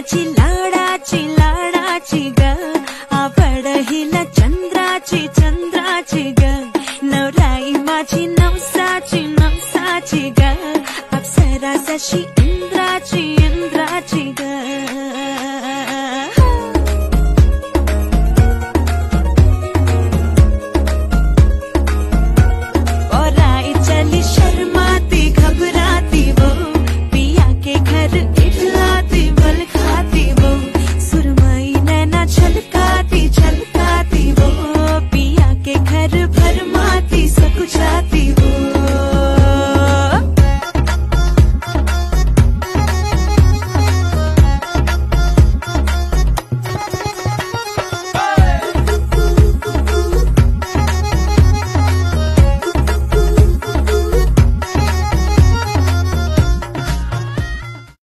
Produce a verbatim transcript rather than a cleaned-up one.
माझी लाडाची लाडाची ग, आवड हिला चंद्राची चंद्राची ग, नवराई माझी नवसाची नवसाची ग, अप्सरा जशी इंद्राची इंद्राची ग.